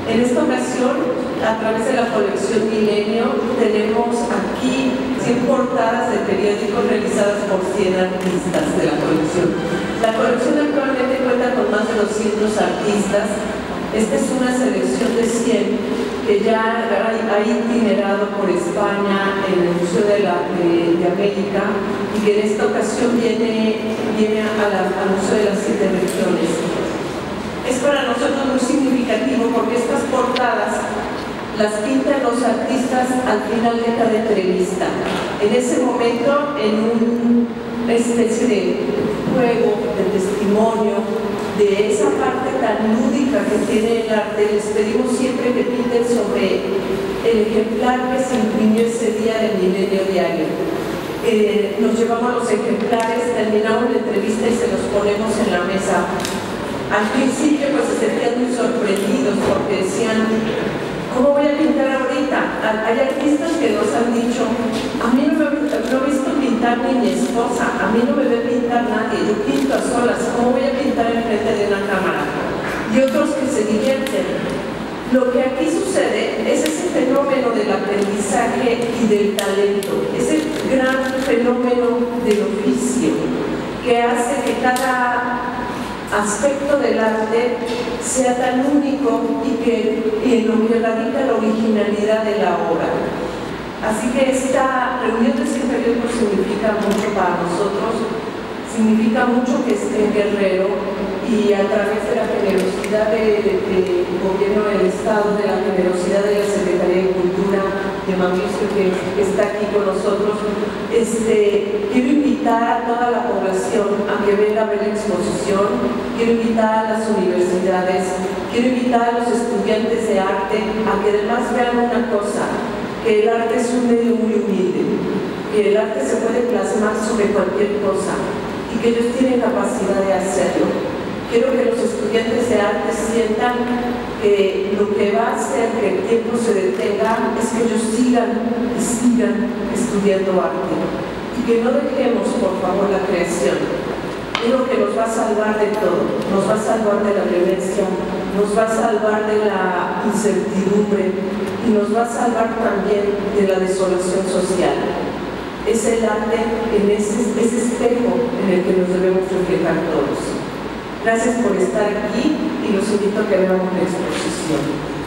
En esta ocasión, a través de la colección Milenio, tenemos aquí 100 portadas de periódicos realizadas por 100 artistas de la colección. La colección actualmente cuenta con más de 200 artistas. Esta es una selección de 100 que ya ha itinerado por España en el Museo de América y que en esta ocasión viene al Museo de las 7 regiones. Es para nosotros muy significativo porque estas portadas las pintan los artistas al final de cada entrevista. En ese momento, en una especie de juego, de testimonio, de esa parte tan lúdica que tiene el arte, les pedimos siempre que pinten sobre el ejemplar que se imprimió ese día del Milenio Diario. Nos llevamos los ejemplares, terminamos la entrevista y se los ponemos en la mesa. Al principio pues se sentían muy sorprendidos porque decían, ¿cómo voy a pintar ahorita? Hay artistas que nos han dicho, a mí no he visto pintar ni mi esposa, a mí no me ve pintar nadie, yo pinto a solas, ¿cómo voy a pintar enfrente de una cámara? Y otros que se divierten. Lo que aquí sucede es ese fenómeno del aprendizaje y del talento, ese gran fenómeno del oficio que hace que cada aspecto del arte sea tan único y en lo que radica la originalidad de la obra. Así que esta reunión de 100 periódicos significa mucho para nosotros, significa mucho que esté en Guerrero y a través de la generosidad del gobierno del Estado, de la generosidad de la Secretaría de Cultura, de Mauricio que está aquí con nosotros, quiero invitar a toda la población a que venga a ver la exposición, quiero invitar a las universidades, quiero invitar a los estudiantes de arte a que además vean una cosa, que el arte es un medio muy humilde, que el arte se puede plasmar sobre cualquier cosa y que ellos tienen capacidad de hacerlo. Quiero que los estudiantes de arte sientan que lo que va a hacer que el tiempo se detenga es que ellos sigan estudiando arte y que no dejemos, por favor, la creación. Es lo que nos va a salvar de todo, nos va a salvar de la violencia, nos va a salvar de la incertidumbre y nos va a salvar también de la desolación social. Es el arte en ese espejo en el que nos debemos reflejar todos. Gracias por estar aquí y los invito a que veamos la exposición.